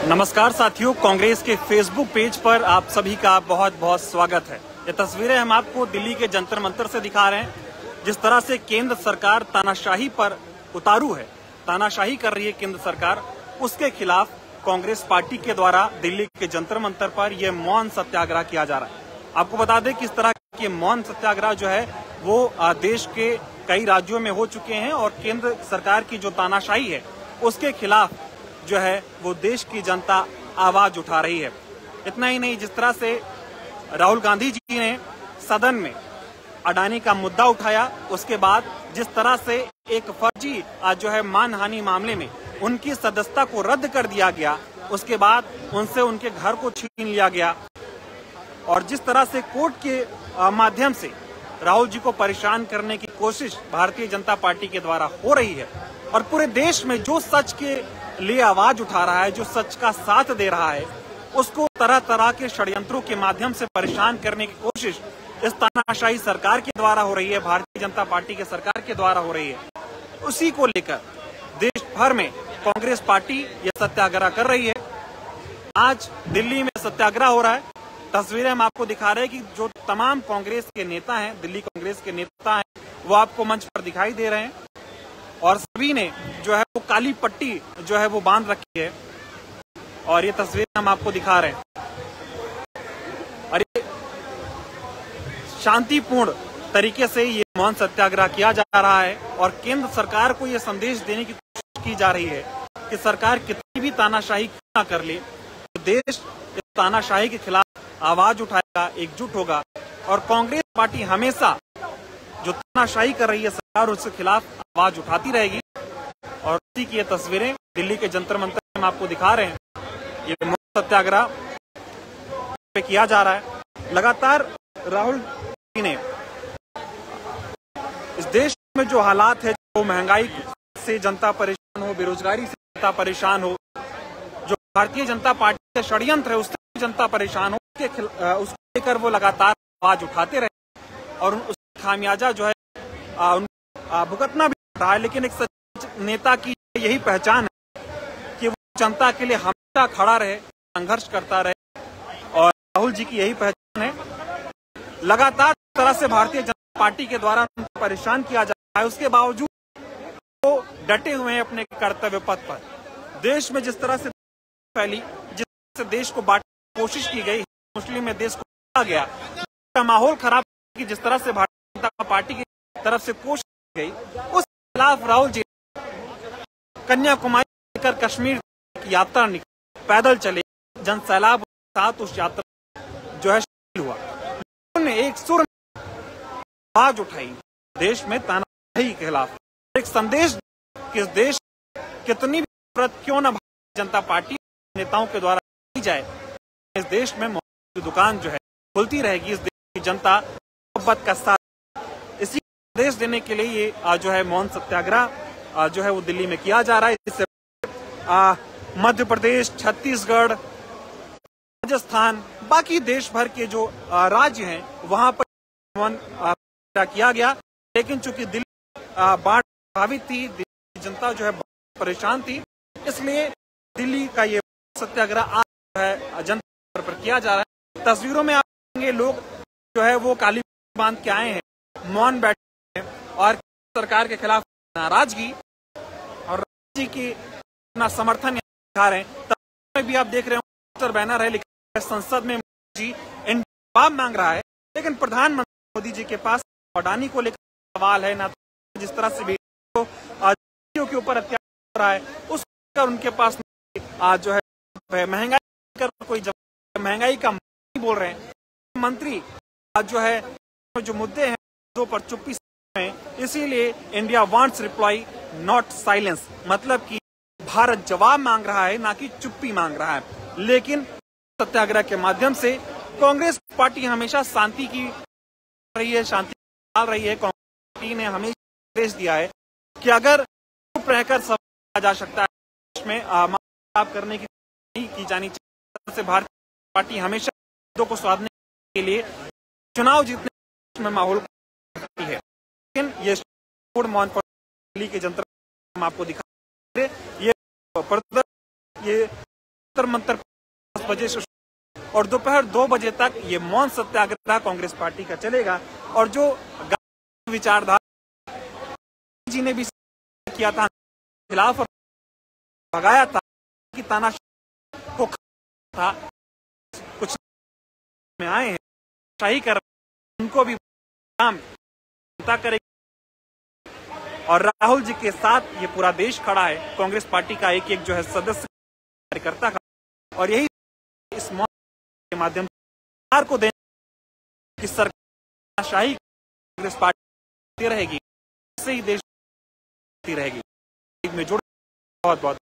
नमस्कार साथियों, कांग्रेस के फेसबुक पेज पर आप सभी का बहुत बहुत स्वागत है। ये तस्वीरें हम आपको दिल्ली के जंतर मंतर से दिखा रहे हैं। जिस तरह से केंद्र सरकार तानाशाही पर उतारू है, तानाशाही कर रही है केंद्र सरकार, उसके खिलाफ कांग्रेस पार्टी के द्वारा दिल्ली के जंतर मंतर पर यह मौन सत्याग्रह किया जा रहा है। आपको बता दें कि इस तरह के मौन सत्याग्रह जो है वो देश के कई राज्यों में हो चुके हैं और केंद्र सरकार की जो तानाशाही है उसके खिलाफ जो है वो देश की जनता आवाज उठा रही है। इतना ही नहीं, जिस तरह से राहुल गांधी जी ने सदन में अडानी का मुद्दा उठाया, उसके बाद जिस तरह से एक फर्जी जो है मानहानि मामले में उनकी सदस्यता को रद्द कर दिया गया, उसके बाद उनसे उनके घर को छीन लिया गया और जिस तरह से कोर्ट के माध्यम से राहुल जी को परेशान करने की कोशिश भारतीय जनता पार्टी के द्वारा हो रही है और पूरे देश में जो सच के लिए आवाज उठा रहा है, जो सच का साथ दे रहा है, उसको तरह तरह के षड्यंत्रों के माध्यम से परेशान करने की कोशिश इस तानाशाही सरकार के द्वारा हो रही है, भारतीय जनता पार्टी के सरकार के द्वारा हो रही है। उसी को लेकर देश भर में कांग्रेस पार्टी ये सत्याग्रह कर रही है। आज दिल्ली में सत्याग्रह हो रहा है। तस्वीरें हम आपको दिखा रहे हैं कि जो तमाम कांग्रेस के नेता हैं, दिल्ली कांग्रेस के नेता हैं, वो आपको मंच पर दिखाई दे रहे हैं और सभी ने जो है वो काली पट्टी जो है वो बांध रखी है और ये तस्वीरें हम आपको दिखा रहे हैं। और ये शांतिपूर्ण तरीके से ये मौन सत्याग्रह किया जा रहा है और केंद्र सरकार को ये संदेश देने की कोशिश की जा रही है कि सरकार कितनी भी तानाशाही क्यों ना कर ले, तो देश इस तानाशाही के खिलाफ आवाज उठाएगा, एकजुट होगा और कांग्रेस पार्टी हमेशा जो तानाशाही कर रही है सरकार, उसके खिलाफ आवाज उठाती रहेगी। और उसी की ये तस्वीरें दिल्ली के जंतर मंतर में हम आपको दिखा रहे हैं। ये मौन सत्याग्रह पे किया जा रहा है। लगातार राहुल जी ने इस देश में जो हालात है, जो महंगाई से जनता परेशान हो, बेरोजगारी से जनता परेशान हो, जो भारतीय जनता पार्टी के षड्यंत्र है उससे जनता परेशान हो, उसको लेकर वो लगातार आवाज उठाते रहे और उसका खामियाजा जो है भुगतना भी रहा है। लेकिन एक सच्चे नेता की यही पहचान है कि वो जनता के लिए हमेशा खड़ा रहे, संघर्ष करता रहे और राहुल जी की यही पहचान है। लगातार तरह से भारतीय जनता पार्टी के द्वारा उनको परेशान किया जा रहा है, उसके बावजूद वो डटे हुए हैं अपने कर्तव्य पथ पर। देश में जिस तरह से फैली, जिस तरह से देश को बांटने की कोशिश की गई, मुस्लिम में देश को बांटा गया, माहौल खराब की जिस तरह से भारतीय जनता पार्टी की तरफ से कोशिश की गई, उस खिलाफ राहुल जी कन्याकुमारी लेकर कश्मीर की यात्रा निकली, पैदल चले, जन सैलाब के साथ उस यात्रा जो है शामिल हुआ। उन्होंने एक सुर में आवाज उठाई देश में तानाशाही के खिलाफ, एक संदेश कि इस देश कितनी भी जरूरत क्यों न भारतीय जनता पार्टी नेताओं के द्वारा की जाए, इस देश में मौत की दुकान जो है खुलती रहेगी। इस देश की जनता मोहब्बत का साथ, इसी संदेश देने के लिए ये जो है मौन सत्याग्रह जो है वो दिल्ली में किया जा रहा है। इससे मध्य प्रदेश, छत्तीसगढ़, राजस्थान, बाकी देश भर के जो राज्य हैं वहां पर मौन किया गया। लेकिन चूंकि दिल्ली बाढ़ प्रभावित थी, दिल्ली की जनता जो है परेशान थी, इसलिए दिल्ली का ये सत्याग्रह आज जो है जनता पर किया जा रहा है। तस्वीरों में आप देखेंगे लोग जो है वो काली बांध के आए हैं, मौन बैठे हैं और सरकार के खिलाफ नाराजगी और राजी की अपना समर्थन दिखा रहे हैं। तब भी आप देख रहे हो बैनर है, लिखा है संसद में मोदी जी जवाब मांग रहा है, लेकिन प्रधानमंत्री मोदी जी के पास अडानी को लेकर सवाल है, ना तो जिस तरह से भी के ऊपर अत्याचार हो रहा है उसको उनके पास जो है महंगाई कर कोई जवाब, महंगाई का नहीं बोल रहे हैं। मंत्री जो है जो मुद्दे हैं दो पर चुप्पी में, इसीलिए India wants reply not silence, मतलब कि भारत जवाब मांग रहा है ना कि चुप्पी मांग रहा है। लेकिन सत्याग्रह के माध्यम से कांग्रेस पार्टी हमेशा शांति की रही है, शांति डाल रही है। कांग्रेस पार्टी ने हमेशा निर्देश दिया है कि अगर चुप रहकर सब जा सकता है, देश में करने की नहीं की जानी चाहिए। से भारतीय पार्टी हमेशा मुद्दों को सुधारने के लिए चुनाव जीतने में माहौल है। लेकिन ये मौन पर दिल्ली के जनता हम आपको दिखा ये जंतर मंतर 10 बजे से और दोपहर 2 बजे तक ये मौन सत्याग्रह कांग्रेस पार्टी का चलेगा। और जो विचारधारा जी ने भी किया था खिलाफ और भगाया था कि तानाशाही को था, कुछ में आए हैं शाही कर उनको भी काम करेगी। और राहुल जी के साथ ये पूरा देश खड़ा है, कांग्रेस पार्टी का एक एक जो है सदस्य कार्यकर्ता खड़ा, और यही इस मौन के माध्यम से सरकार को देने की सरकार शाही कांग्रेस पार्टी रहेगी, इससे ही देश रहेगी। में जुड़ बहुत बहुत